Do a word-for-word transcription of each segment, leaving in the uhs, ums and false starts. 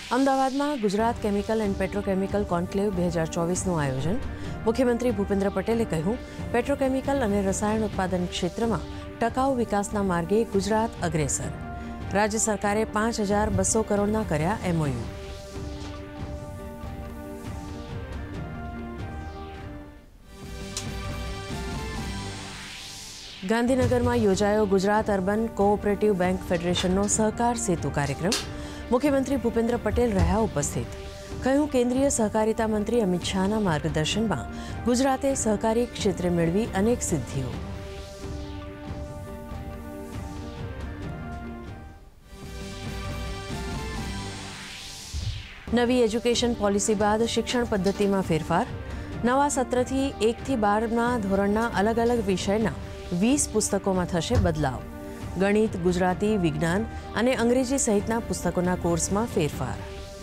અમદાવાદમાં Gujarat chemical and petrochemical conclave બે હજાર ચોવીસનું આયોજન. મુખ્યમંત્રી ભૂપેન્દ્ર પટેલે કહ્યું, પેટ્રોકેમિકલ અને રસાયણ ઉત્પાદન ક્ષેત્રમાં ટકાઉ વિકાસના માર્ગે ગુજરાત અગ્રેસર. રાજ્ય સરકારે પાંચ હજાર બસો કરોડના કર્યા એમઓયુ. ગાંધીનગરમાં યોજાયો ગુજરાત અર્બન કોઓપરેટિવ બેંક ફેડરેશનનો સહકાર સેતુ કાર્યક્રમ. મુખ્યમંત્રી ભૂપેન્દ્ર પટેલ રહ્યા ઉપસ્થિત. કહ્યું, કેન્દ્રીય સહકારિતા મંત્રી અમિત શાહના માર્ગદર્શનમાં ગુજરાતે સહકારી ક્ષેત્રે મેળવી અનેક સિદ્ધિઓ. નવી એજ્યુકેશન પોલિસી બાદ શિક્ષણ પદ્ધતિમાં ફેરફાર. નવા સત્રથી એકથી બારના ધોરણના અલગ અલગ વિષયના વીસ પુસ્તકોમાં થશે બદલાવ. ગણિત, ગુજરાતી, વિજ્ઞાન અને અંગ્રેજી સહિતના પુસ્તકોના કોર્સમાં ફેરફાર.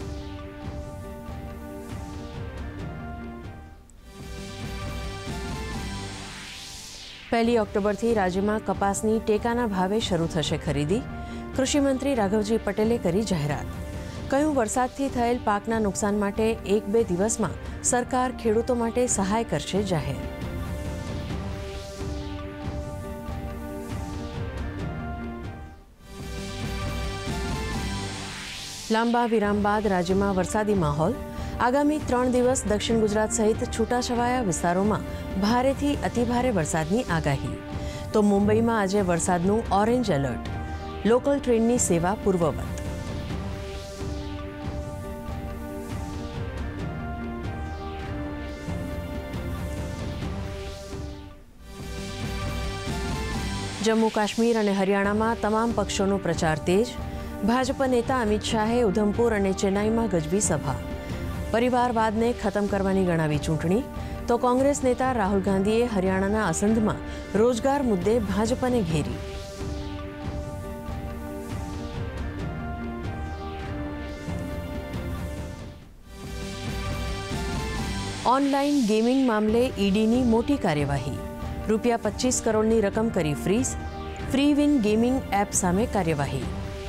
પહેલી ઓક્ટોબરથી રાજ્યમાં કપાસની ટેકાના ભાવે શરૂ થશે ખરીદી. કૃષિમંત્રી રાઘવજી પટેલે કરી જાહેરાત. કહ્યું, વરસાદથી થયેલ પાકના નુકસાન માટે એક બે દિવસમાં સરકાર ખેડૂતો માટે સહાય કરશે જાહેર. લાંબા વિરામ બાદ રાજ્યમાં વરસાદી માહોલ. આગામી ત્રણ દિવસ દક્ષિણ ગુજરાત સહિત છૂટાછવાયા વિસ્તારોમાં ભારેથી અતિભારે વરસાદની આગાહી. તો મુંબઈમાં આજે વરસાદનું ઓરેન્જ એલર્ટ. લોકલ ટ્રેનની સેવા પૂર્વવત. જમ્મુ કાશ્મીર અને હરિયાણામાં તમામ પક્ષોનો પ્રચાર તેજ. ભાજપ નેતા અમિત શાહે ઉધમપુર અને ચેન્નાઈમાં ગજવી સભા. પરિવારવાદને ખતમ કરવાની ગણાવી ચૂંટણી. તો કોંગ્રેસ નેતા રાહુલ ગાંધીએ હરિયાણાના અસંધમાં રોજગાર મુદ્દે ભાજપને ઘેરી. ઓનલાઈન ગેમિંગ મામલે ઈડીની મોટી કાર્યવાહી. રૂપિયા પચીસ કરોડની રકમ કરી freeze. Free win gaming app સામે કાર્યવાહી.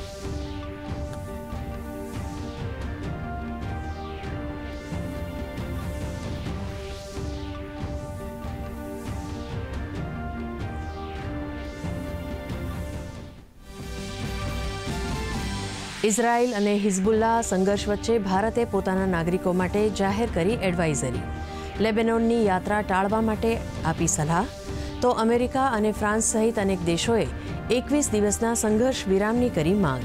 ઇઝરાયલ અને હિઝબુલ્લા સંઘર્ષ વચ્ચે ભારતે પોતાના નાગરિકો માટે જાહેર કરી એડવાઇઝરી. લેબેનોનની યાત્રા ટાળવા માટે આપી સલાહ. તો અમેરિકા અને ફ્રાન્સ સહિત અનેક દેશોએ એકવીસ દિવસના સંઘર્ષ વિરામની કરી માંગ.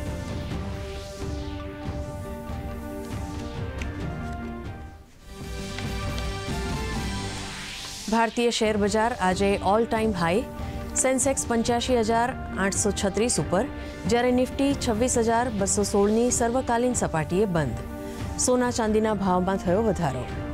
ભારતીય શેર બજાર આજે ઓલ ટાઈમ હાઈ. સેન્સેક્સ પંચ્યાસી હજાર આઠસો છત્રીસ ઉપર, જ્યારે નિફ્ટી છવ્વીસ હજાર બસો સોળની સર્વકાલીન સપાટીએ બંધ. સોના ચાંદીના ભાવમાં થયો વધારો.